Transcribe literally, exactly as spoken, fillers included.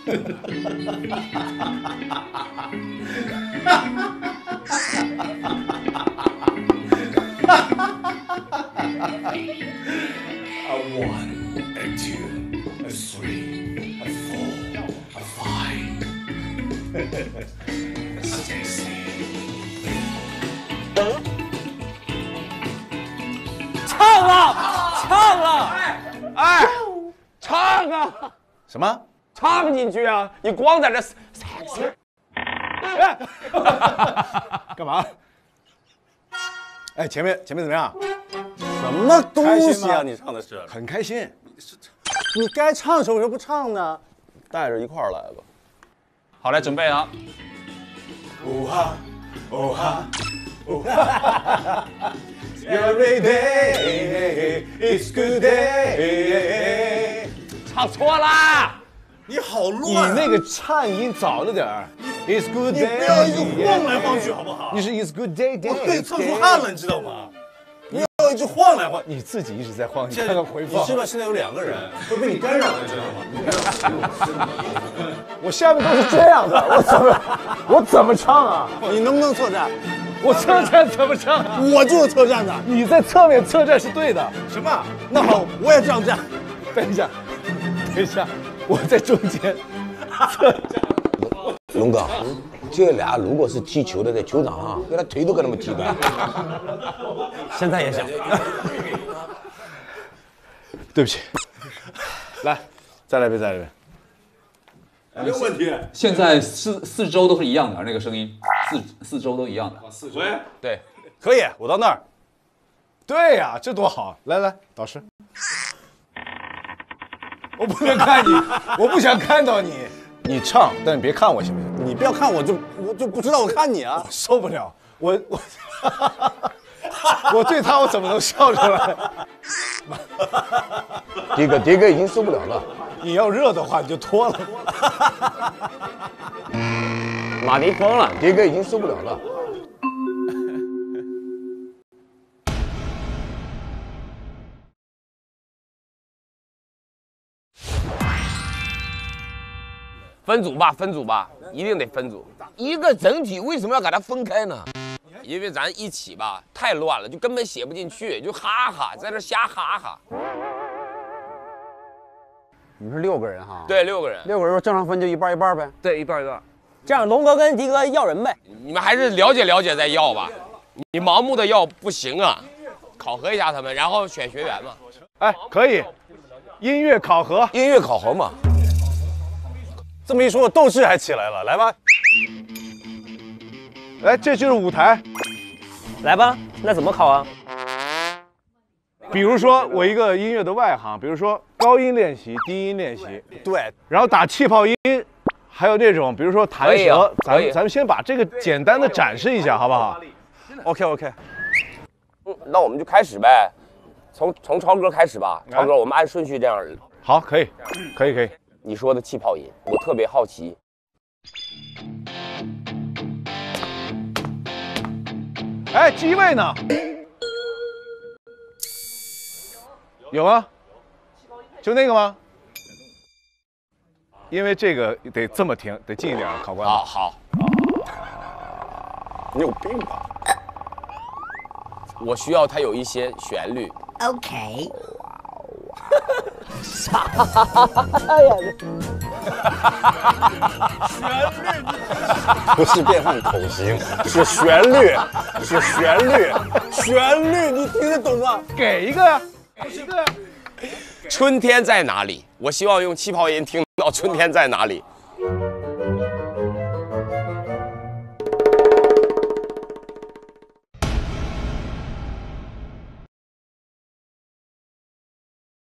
A one, a two, a three, a four, a five. Stacy. 唱啊，唱啊！哎，唱啊！ 什么？ 唱进去啊！你光在这， 哎，干嘛？哎，前面前面怎么样？ 什么东西啊！你唱的是很开心。 你该唱的时候为什么不唱呢？ 带着一块儿来吧。 好，来准备啊！ 哦哈，哦哈，哦哈 ！Every day is good day。 唱错啦！ 你好你乱、啊！ 那个颤音早了点儿。It's good day。 你不要一直晃来晃去好不好？ 你是 It's good day day。 我可以蹭出汗了，你知道吗？你要一直晃来晃， 你自己一直在晃，你看看回放。 你知道现在有两个人会被你干扰，你知道吗？ 我下面都是这样的，我怎么我怎么唱啊？ 你能不能侧站？ 我侧站怎么唱啊？ 我就是侧站的。 你在侧面侧站是对的。 什么？那好，我也这样站。 等一下，等一下，我在中间侧站。 龙哥，这俩如果是踢球的，在球场上，给他腿都跟他们踢的。 现在也想。 对不起，来，再来一遍，再来一遍。 没有问题。 现在四四周都是一样的，那个声音，四四周都一样的。 四周。 对， 可以，我到那儿。 对呀、啊，这多好！来来，导师，我不能看你，我不想看到你。你唱，但你别看我行不行？ 你不要看我就我就不知道我看你啊， 我受不了，我我我对他我怎么能笑出来？ 迪哥，迪哥已经受不了了。 你要热的话你就脱了。 马迪疯了，迪哥已经受不了了。 分组吧，分组吧，一定得分组。 一个整体为什么要给它分开呢？ 因为咱一起吧太乱了，就根本写不进去，就哈哈在这瞎哈哈。 你们是六个人哈？ 对，六个人， 六个人正常分就一半一半呗。 对，一半一半。 这样，龙哥跟迪哥要人呗。 你们还是了解了解再要吧，你盲目的要不行啊。考核一下他们，然后选学员嘛。 哎，可以，音乐考核， 音乐考核嘛。 这么一说，我斗志还起来了。来吧， 来，这就是舞台。 来吧，那怎么考啊？ 比如说我一个音乐的外行，比如说高音练习、低音练习， 对， 然后打气泡音，还有那种比如说弹舌， 啊、 咱们咱们先把这个简单的展示一下，好不好 ？OK OK。 嗯，那我们就开始呗，从从超哥开始吧。超哥，我们按顺序这样。 好，可以，可以，可以。 你说的气泡音，我特别好奇。 哎，机位呢？有啊，就那个吗？因为这个得这么听，得近一点，考官。 好好。 你有病吧？ 我需要它有一些旋律。 OK。 啥呀？ 旋律不是变换口型，是旋律，是旋律，旋律，你听得懂吗？ 给一个呀，给一个呀。 春天在哪里？我希望用气泡音听到春天在哪里。